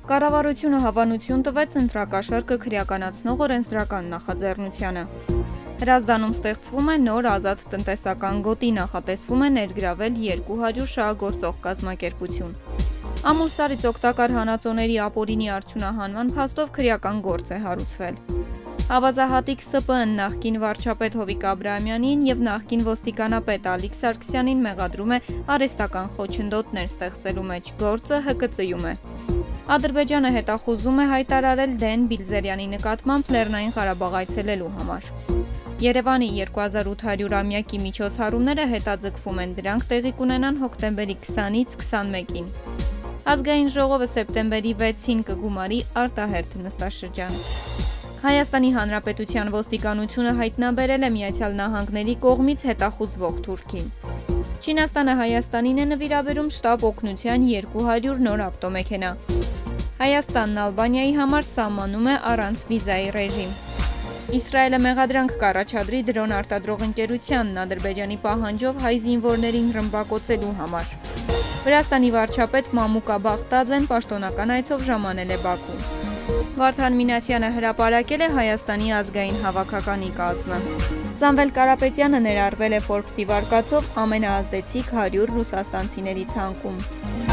Կառավարությունը հավանություն տվեց ընտրակաշառքը քրեականացնող օրենսդրական նախաձեռնությանը։ Հրազդանում ստեղծվում է նոր ազատ տնտեսական գոտի, նախատեսվում է ներգրավել 200 շահագործող կազմակերպություն։ Ամուլսարից օգտակար հանածոների ապօրինի արդյունահանման փաստով քրեական գործ է հարուցվել։ Ավազահատիկ ՍՊԸ-ն նախկին վարչապետ Հովիկ Աբրահամյանին և նախկին ոստիկանապետ Ալիկ Սարգսյանին մեղադրում է արհեստական խոչընդոտներ ստեղծելու մեջ, գործը ՀԿԾ-ում է։ Ադրբեջանը հետախուզում է հայտարարել Դեն Բիլզերյանի նկատմամբ Լեռնային Ղարաբաղ այցելելու համար։ Երևանի 2800-ամյակի միջոցառումները հետաձգվում են, դրանք տեղի կունենան հոկտեմբերի 20-ից 21-ին։ Ազգային ժողովը սեպտեմբերի 6-ին կգումարի արտահերթ նստաշրջան։ Հայաստանի Հանրապետության ոստիկանությունը հայտնաբերել է ԱՄՆ-ի կողմից հետախուզվող թուրքին։ Չինաստանը Հայաստանին է նվիրաբերում շտապ օգնության 200 նոր ավտոմեքենա։ Հայաստանն Ալբանիայի համար սահմանում է առանց վիզայի ռեժիմ։ Իսրայելը մեղադրանք կառաջադրի դրոն արտադրող ընկերությանն Ադրբեջանի պահանջով հայ զինվորներին ռմբակոծելու համար։ Վրաստանի վարչապետ Մամուկա Բախտաձեն պաշտոնական այցով ժամանել է Բաքու։ Վարդան Մինասյանը հրապարակել է Հայաստանի ազգային հավաքականի կազմը։ Սամվել Կարապետյանը ներառվել է Forbes-ի վարկածով ամենաազդեցիկ 100 ռուսաստանցիների ցանկում։